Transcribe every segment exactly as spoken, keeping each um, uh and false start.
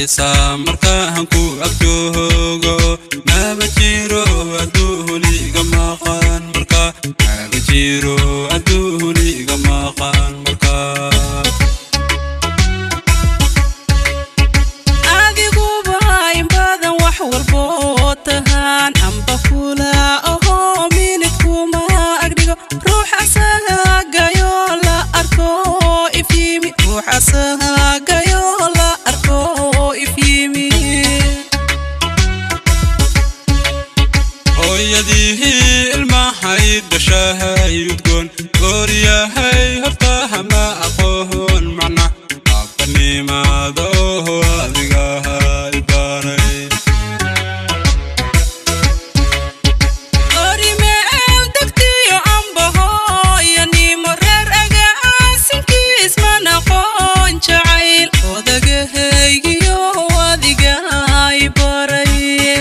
xiisa markaan ku agtoogo ma jiro aduuniga maqan marka ma jiro aduuniga maqan marka adigu bahay badan wax walbo tahan amba kula oo minidku ma agdigo ruux asagayo la arko ifimi ruux asagayo la arko ifimi oyadihi ilmahay dashahay udgoon gooriyahay horta ma aqoon macna aqnimaado adiga hay baray orime dagtiyo ambaho yani marar aga asinkiis mana qoon jacayl odagahaygiyo adiga hay baray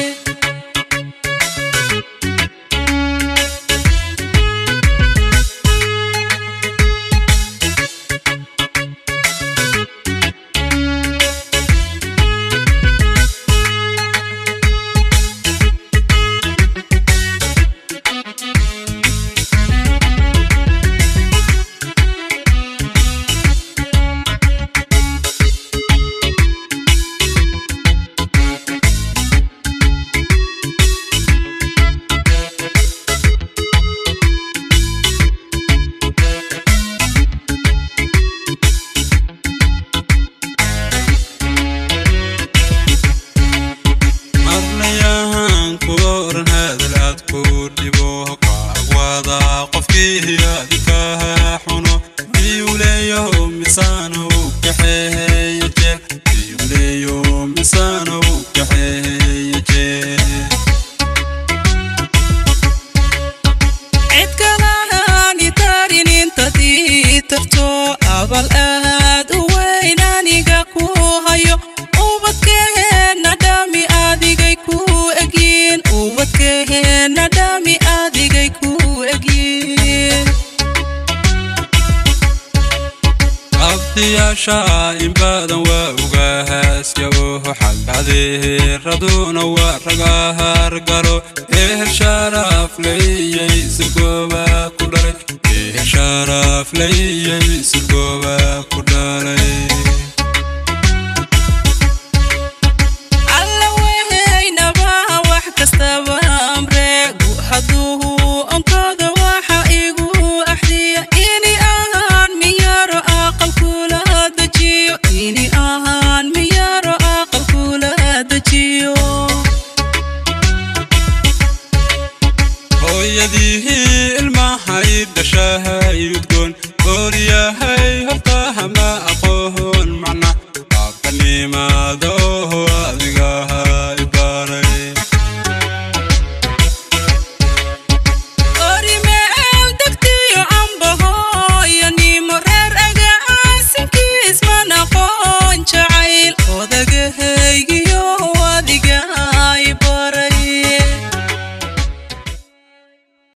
شاين بدن ووغاس يوه حق هذه ردونا ورقاها رقرو إيه شرف لي سقوبا كدري إيه شرف لي سقوبا كدري على وين نبا وحكستبا أمريك وحدوه أنقذ وحقيقو أحدية إني أهان ميارو أقل كولا إني أهان ميارو أقل كولا دجيو